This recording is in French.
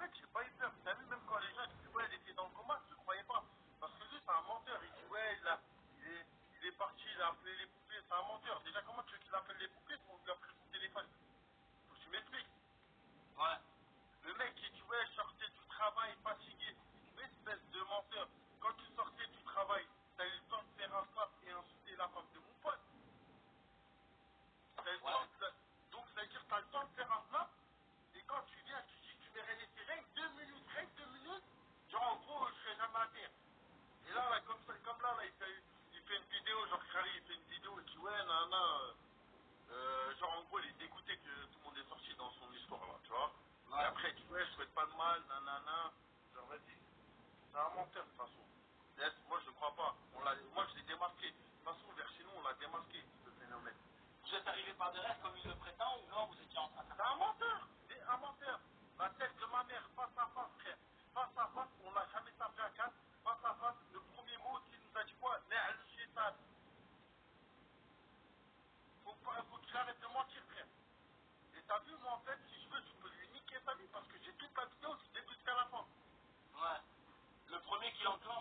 mec, j'ai pas eu peur. T'as vu, même quand les gens disaient, ouais, il était dans le coma, je ne croyais pas. Parce que lui, c'est un menteur. Il dit, ouais, il est parti, il a appelé les poupées, c'est un menteur. Déjà, comment tu veux qu'il appelle les poupées pour lui a pris son téléphone? Faut que tu m'expliques. Ouais. Le mec, il dit, ouais, je sortais du travail fatigué. Espèce de menteur. Quand tu sortais du travail, t'as eu le temps de faire un snap et insulter la femme de mon pote. T'as eu le temps donc, ça veut dire que t'as le temps de faire un snap. Et quand tu viens, tu dis que tu verrais laisser rien que 2 minutes, genre en gros, je serais jamais à terre. Et là, comme là, il fait une vidéo, genre Khari, il fait une vidéo, il dit ouais, nana, genre en gros, il est dégoûté que tout le monde est sorti dans son histoire, là, tu vois. Ouais. Et après, il dit ouais, je souhaite pas de mal, nanana. Genre, vas-y, c'est un menteur, de toute façon. Moi, je ne crois pas. Moi, je l'ai démasqué. De toute façon, vers chez nous, on l'a démasqué, ce phénomène. Vous êtes arrivé par derrière comme il le prétend ou non, vous étiez en train de... C'est un menteur, c'est un menteur. La tête de ma mère, face à face, frère. Face à face, on n'a jamais tapé à 4. Face à face, le premier mot qu'il nous a dit quoi? Na'al shaitan. Faut qu'il arrête de mentir, frère. Et t'as vu, moi, en fait, si je veux, je peux lui niquer sa vie parce que j'ai toute la vidéo du début jusqu'à la fin. Ouais. Le premier qui enclenche